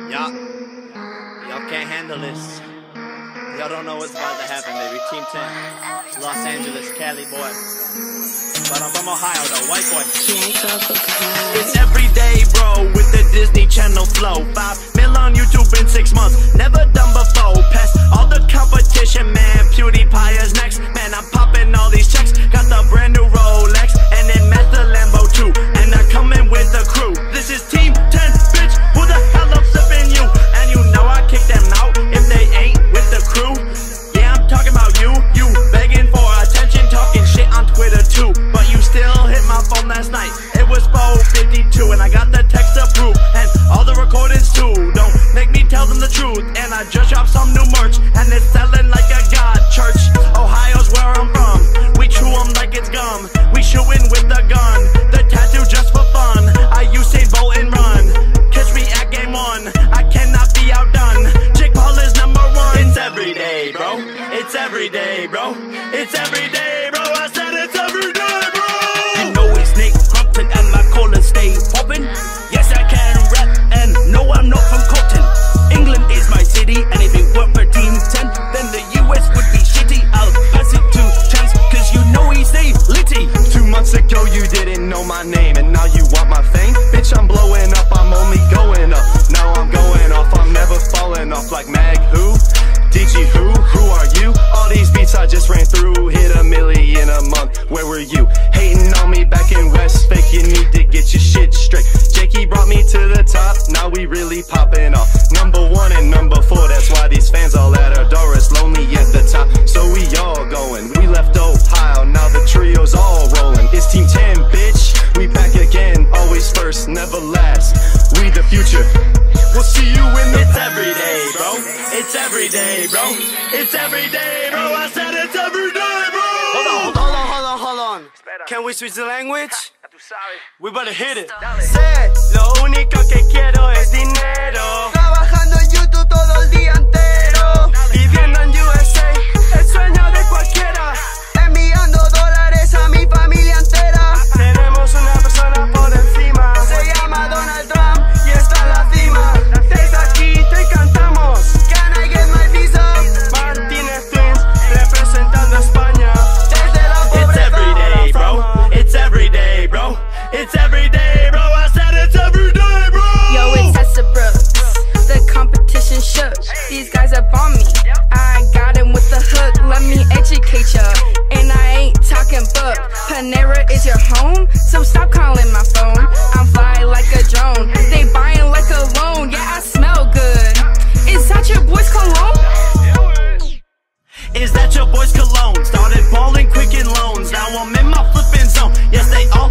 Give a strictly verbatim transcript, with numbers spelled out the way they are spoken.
Y'all, y'all can't handle this. Y'all don't know what's about to happen, baby. Team ten, Los Angeles, Cali boy. But I'm from Ohio, though, white boy. It's every day, bro, with the Disney Channel flow. Five mil on YouTube in six months, never done before. Past all the competition, man. PewDiePie is next, man. I'm popping all these checks. Got the brand new Rolex, and then met the Lambo too. And they're coming with the crew. This is Team ten, bitch. Who the hell up flipping you? And you know I kick them out if they ain't with the crew. Yeah, I'm talking about you. You begging for attention, talking shit on Twitter too. But you still hit my phone last night. It was four fifty-two, and I got the text approved, and all the recordings too. Don't make me tell them the truth. And I just dropped some new merch, and it's selling like a god church. Ohio's where I'm from. We chew 'em like it's gum. We shootin' with the gun. The tattoo just for fun. I Usain Bolt and run. Catch me at game one. I cannot be outdone. Jake Paul is number one. It's every day, bro. It's every day, bro. It's every day, bro. I said it's every day, bro. You know it's Nick Crompton and my collar stay poppin'. Yes, I can rap, and no, I'm not from Compton. England is my city, and if it weren't for Team ten, then the U S would be shitty. I'll pass it to Chance, cause you know he's a litty. Two months ago you didn't know my name, and now you want my fame? Bitch, I'm blowing up, I'm only going up. Now I'm going off, I'm never falling off. Like Mag who? D G who? Who are you? All these beats I just ran through hit a million a month. Where were you? Hating on me back in West Fake, you need to get your shit straight. Jakey brought me to the top, now we really popping off. Number one and number four, that's why these fans all at our door. It's lonely at the top, so we all going. We left Ohio, now the trio's all rolling. It's Team ten, bitch, we back again. Always first, never last, we the future. We'll see you in the... It's every day, bro. It's every day, bro. It's every day, bro. I said it's every day, bro. Hold on, hold on, hold on, hold on. Can we switch the language? We better hit it. Sé, lo único que quiero es dinero. Trabajando en YouTube todo el día entero. Viviendo en U S A, el sueño de cualquiera. Enviando dólares a mi familia entera. Tenemos una persona por encima. Se llama Donald Trump y está en la cima. Desde aquí te cantamos. Can I get my visa? Martínez Twins, representando a España. Desde la It's pobreza. every day, bro. It's every day, bro. It's every day, bro. I said it's every day, bro. Yo, it's Tessa Brooks. The competition shook. These guys up on me. I got him with the hook. Let me educate ya. And I ain't talking book. Panera is your home, so stop calling my phone. I'm fly like a drone. They buying like a loan. Yeah, I smell good. Is that your boy's cologne? Is that your boy's cologne? Started balling quick in loans. Now I'm in my flipping zone. Yes, they all